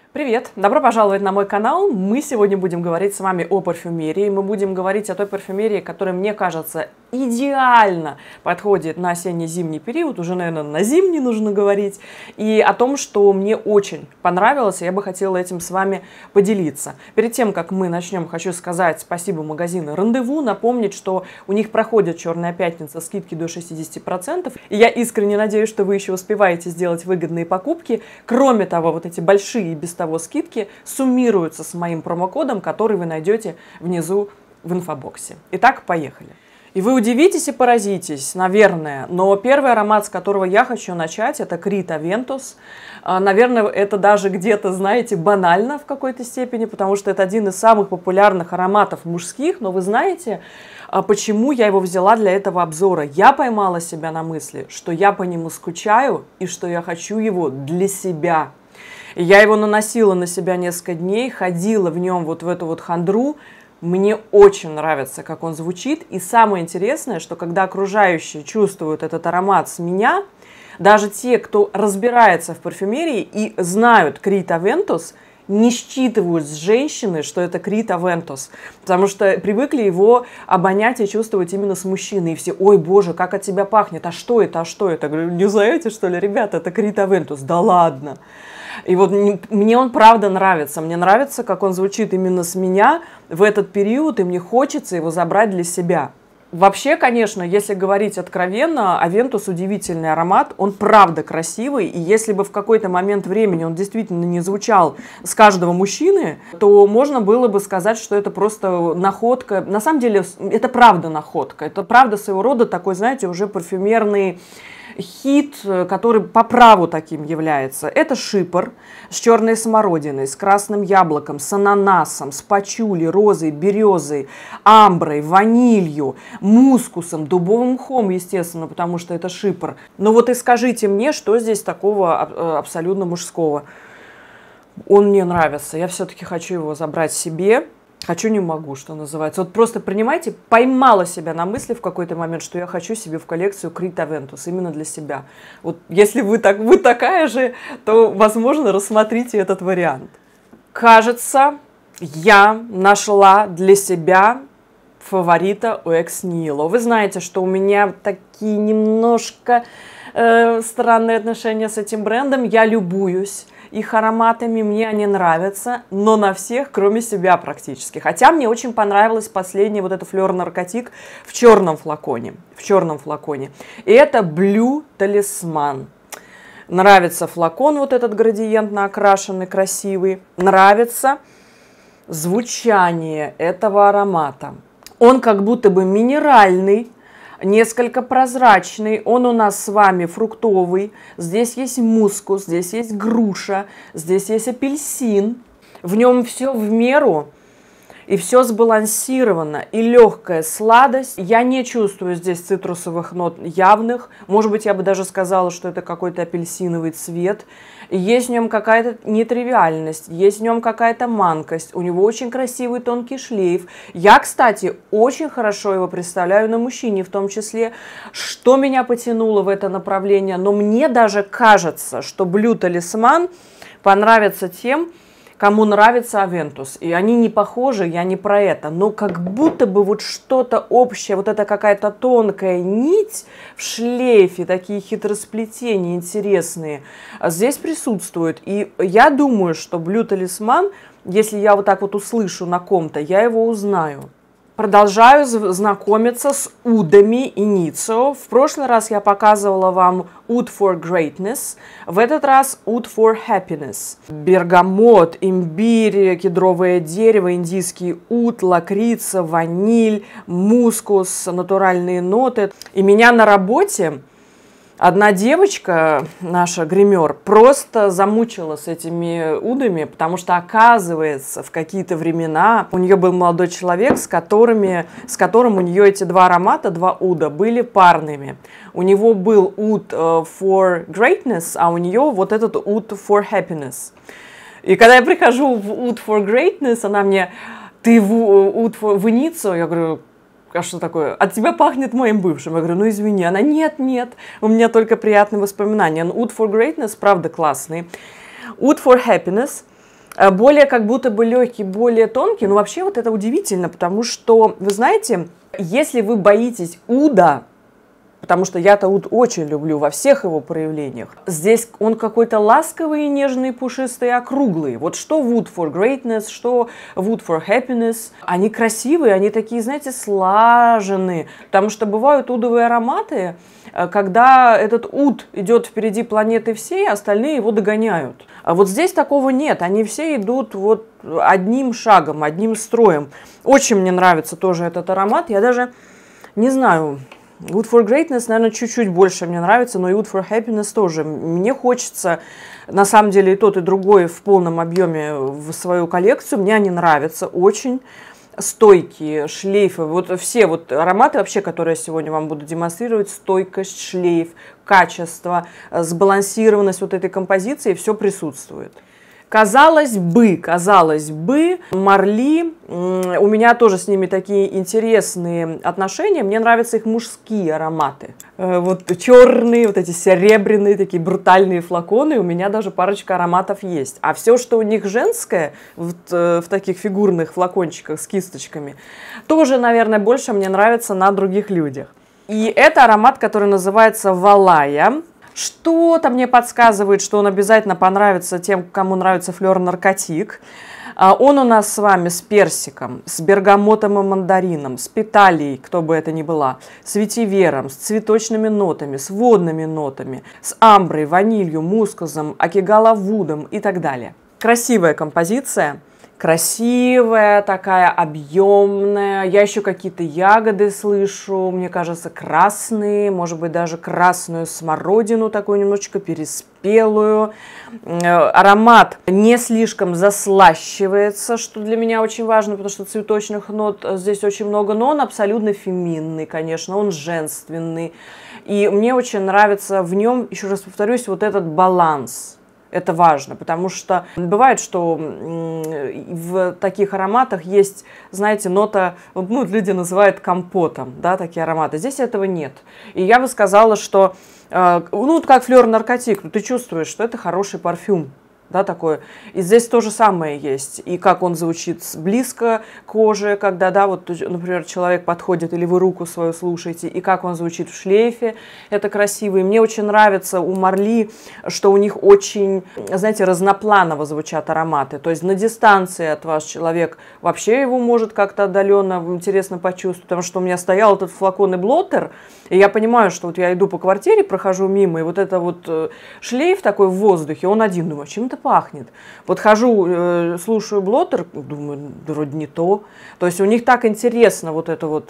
Привет! Добро пожаловать на мой канал. Мы сегодня будем говорить с вами о парфюмерии. Мы будем говорить о той парфюмерии, которая, мне кажется, идеально подходит на осенне-зимний период. Уже, наверное, на зимний нужно говорить. И о том, что мне очень понравилось, и я бы хотела этим с вами поделиться. Перед тем, как мы начнем, хочу сказать спасибо магазину «Рандеву». Напомнить, что у них проходит «Черная пятница», скидки до 60%. И я искренне надеюсь, что вы еще успеваете сделать выгодные покупки. Кроме того, вот эти большие без того скидки суммируются с моим промокодом, который вы найдете внизу в инфобоксе. Итак, поехали. И вы удивитесь и поразитесь, наверное, но первый аромат, с которого я хочу начать, это Creed Aventus. Наверное, это даже где-то, знаете, банально в какой-то степени, потому что это один из самых популярных ароматов мужских, но вы знаете, почему я его взяла для этого обзора? Я поймала себя на мысли, что я по нему скучаю и что я хочу его для себя. Я его наносила на себя несколько дней, ходила в нем вот в эту вот хандру. Мне очень нравится, как он звучит. И самое интересное, что когда окружающие чувствуют этот аромат с меня, даже те, кто разбирается в парфюмерии и знают Creed Aventus, не считывают с женщины, что это Creed Aventus, потому что привыкли его обонять и чувствовать именно с мужчиной. И все: ой, боже, как от тебя пахнет, а что это, а что это? Я говорю: не знаете, что ли, ребята, это Creed Aventus. Да ладно. И вот мне он правда нравится. Мне нравится, как он звучит именно с меня в этот период, и мне хочется его забрать для себя. Вообще, конечно, если говорить откровенно, Aventus удивительный аромат, он правда красивый, и если бы в какой-то момент времени он действительно не звучал с каждого мужчины, то можно было бы сказать, что это просто находка. На самом деле, это правда находка, это правда своего рода такой, знаете, уже парфюмерный хит, который по праву таким является. Это шипр с черной смородиной, с красным яблоком, с ананасом, с пачули, розой, березой, амброй, ванилью, мускусом, дубовым мхом, естественно, потому что это шипр. Но вот и скажите мне, что здесь такого абсолютно мужского? Он мне нравится, я все-таки хочу его забрать себе. Хочу, не могу, что называется. Вот просто принимайте, поймала себя на мысли в какой-то момент, что я хочу себе в коллекцию Creed Aventus именно для себя. Вот если вы такая же, то, возможно, рассмотрите этот вариант. Кажется, я нашла для себя фаворита у Экс Нихило. Вы знаете, что у меня такие немножко странные отношения с этим брендом. Я любуюсь их ароматами, мне они нравятся, но на всех, кроме себя практически. Хотя мне очень понравилась последняя вот эта Fleur Narcotique в черном флаконе. И это Blue Talisman. Нравится флакон, вот этот градиентно окрашенный, красивый. Нравится звучание этого аромата. Он как будто бы минеральный, несколько прозрачный, он у нас с вами фруктовый, здесь есть мускус, здесь есть груша, здесь есть апельсин, в нем все в меру и все сбалансировано, и легкая сладость. Я не чувствую здесь цитрусовых нот явных, может быть, я бы даже сказала, что это какой-то апельсиновый цвет. Есть в нем какая-то нетривиальность, есть в нем какая-то манкость, у него очень красивый тонкий шлейф. Я, кстати, очень хорошо его представляю на мужчине в том числе, что меня потянуло в это направление. Но мне даже кажется, что Blue Talisman понравится тем, кому нравится Aventus. И они не похожи, я не про это, но как будто бы вот что-то общее, вот это какая-то тонкая нить в шлейфе, такие хитросплетения интересные, здесь присутствуют. И я думаю, что Blue Talisman, если я вот так вот услышу на ком-то, я его узнаю. Продолжаю знакомиться с удами Initio. В прошлый раз я показывала вам Oud for Greatness, в этот раз Oud for Happiness. Бергамот, имбирь, кедровое дерево, индийский уд, лакрица, ваниль, мускус, натуральные ноты. И меня на работе одна девочка, наша гример, просто замучила с этими удами, потому что, оказывается, в какие-то времена у нее был молодой человек, с которым у нее эти два аромата, два уда, были парными. У него был уд for greatness, а у нее вот этот уд for happiness. И когда я прихожу в уд for greatness, она мне: ты в уд for Initio? Я говорю: а что такое? От тебя пахнет моим бывшим. Я говорю: ну извини. Она: нет, у меня только приятные воспоминания. Но Oud for Greatness, правда, классный. Oud for Happiness более как будто бы легкий, более тонкий. Но вообще вот это удивительно, потому что, вы знаете, если вы боитесь уда, потому что я-то уд очень люблю во всех его проявлениях, здесь он какой-то ласковый, нежный, пушистый, округлый. Вот что wood for greatness, что wood for happiness. Они красивые, они такие, знаете, слаженные. Потому что бывают удовые ароматы, когда этот уд идет впереди планеты всей, остальные его догоняют. А вот здесь такого нет, они все идут вот одним шагом, одним строем. Очень мне нравится тоже этот аромат, я даже не знаю, Wood for Greatness, наверное, чуть-чуть больше мне нравится, но и Wood for Happiness тоже. Мне хочется, на самом деле, и тот, и другой в полном объеме в свою коллекцию, мне они нравятся очень. Стойкие, шлейфы, вот все вот ароматы вообще, которые я сегодня вам буду демонстрировать, стойкость, шлейф, качество, сбалансированность вот этой композиции, все присутствует. Казалось бы, Марли, у меня тоже с ними такие интересные отношения, мне нравятся их мужские ароматы. Вот черные, вот эти серебряные, такие брутальные флаконы, у меня даже парочка ароматов есть. А все, что у них женское, вот, в таких фигурных флакончиках с кисточками, тоже, наверное, больше мне нравится на других людях. И это аромат, который называется Валая. Что-то мне подсказывает, что он обязательно понравится тем, кому нравится Fleur Narcotique. Он у нас с вами с персиком, с бергамотом и мандарином, с петалией, кто бы это ни была, с ветивером, с цветочными нотами, с водными нотами, с амброй, ванилью, мускусом, акигалавудом и так далее. Красивая композиция. Красивая, такая объемная. Я еще какие-то ягоды слышу, мне кажется, красные, может быть, даже красную смородину, такую немножечко переспелую. Аромат не слишком заслащивается, что для меня очень важно, потому что цветочных нот здесь очень много, но он абсолютно феминный, конечно, он женственный. И мне очень нравится в нем, еще раз повторюсь, вот этот баланс. Это важно, потому что бывает, что в таких ароматах есть, знаете, нота, ну, люди называют компотом, да, такие ароматы. Здесь этого нет. И я бы сказала, что, ну, как Fleur Narcotique, ты чувствуешь, что это хороший парфюм. Да, такое. И здесь то же самое есть. И как он звучит близко к коже, когда, да, вот, например, человек подходит или вы руку свою слушаете, и как он звучит в шлейфе, это красиво. И мне очень нравится у Марли, что у них очень, знаете, разнопланово звучат ароматы. То есть на дистанции от вас человек вообще его может как-то отдаленно интересно почувствовать, потому что у меня стоял этот флакон и блоттер, и я понимаю, что вот я иду по квартире, прохожу мимо, и вот это вот шлейф такой в воздухе, он один, думаю, чем-то пахнет. Вот хожу, слушаю блоттер, думаю, вроде не то. То есть у них так интересно вот это вот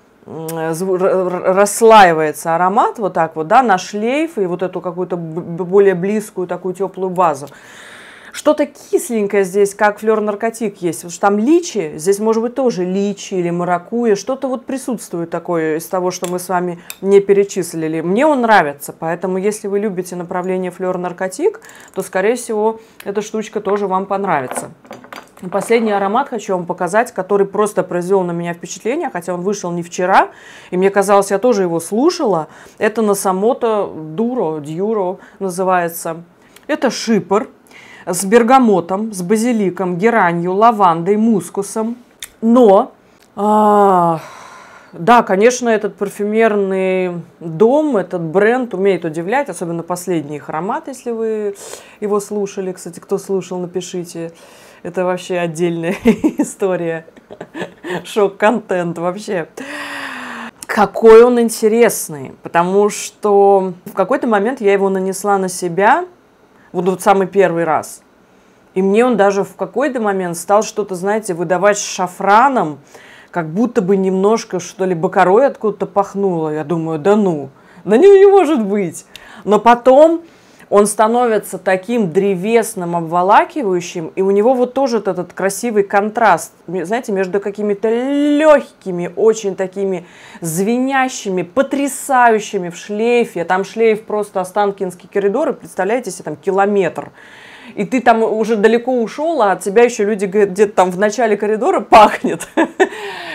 расслаивается аромат вот так вот, да, на шлейф и вот эту какую-то более близкую такую теплую базу. Что-то кисленькое здесь, как Fleur Narcotique есть. Потому что там личи, здесь может быть тоже личи или маракуйя. Что-то вот присутствует такое из того, что мы с вами не перечислили. Мне он нравится, поэтому если вы любите направление Fleur Narcotique, то, скорее всего, эта штучка тоже вам понравится. Последний аромат хочу вам показать, который просто произвел на меня впечатление, хотя он вышел не вчера, и мне казалось, я тоже его слушала. Это Насамото Дюро называется. Это шипр с бергамотом, с базиликом, геранью, лавандой, мускусом. Но, да, конечно, этот парфюмерный дом, этот бренд умеет удивлять, особенно последний их аромат, если вы его слушали. Кстати, кто слушал, напишите. Это вообще отдельная история. Шок-контент вообще. Какой он интересный, потому что в какой-то момент я его нанесла на себя, вот самый первый раз. И мне он даже в какой-то момент стал что-то, знаете, выдавать с шафраном, как будто бы немножко, что ли, бакарой откуда-то пахнуло. Я думаю, да ну, не может быть. Но потом он становится таким древесным, обволакивающим, и у него вот тоже этот красивый контраст, знаете, между какими-то легкими, очень такими звенящими, потрясающими в шлейфе. Там шлейф просто Останкинский коридор, и представляете себе, там километр. И ты там уже далеко ушел, а от тебя еще люди где-то там в начале коридора пахнет.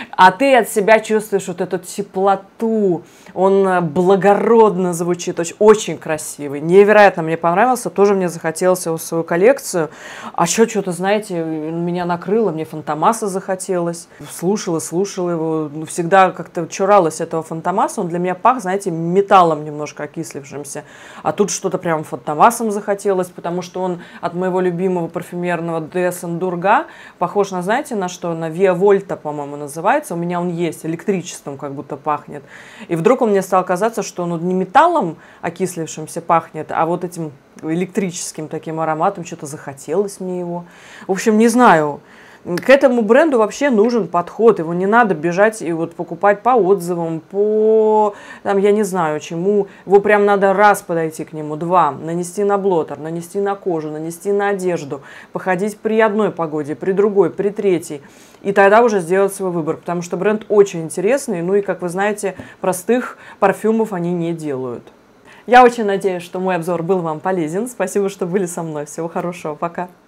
А ты от себя чувствуешь вот эту теплоту, он благородно звучит, очень красивый, невероятно мне понравился, тоже мне захотелось его в свою коллекцию. А еще что-то, знаете, меня накрыло, мне Фантомаса захотелось, слушала его, всегда как-то чуралась этого Фантомаса, он для меня пах, знаете, металлом немножко окислившимся, а тут что-то прям Фантомасом захотелось, потому что он от моего любимого парфюмерного DS Durga похож на, знаете, на что? На Via Volta, по-моему, называется. У меня он есть, электричеством как будто пахнет. И вдруг он мне стал казаться, что он не металлом окислившимся пахнет, а вот этим электрическим таким ароматом. Что-то захотелось мне его. В общем, не знаю. К этому бренду вообще нужен подход. Его не надо бежать и вот покупать по отзывам, по, там, я не знаю чему. Его прям надо раз подойти к нему, два, нанести на блотер, нанести на кожу, нанести на одежду, походить при одной погоде, при другой, при третьей. И тогда уже сделать свой выбор, потому что бренд очень интересный. Ну и, как вы знаете, простых парфюмов они не делают. Я очень надеюсь, что мой обзор был вам полезен. Спасибо, что были со мной. Всего хорошего. Пока.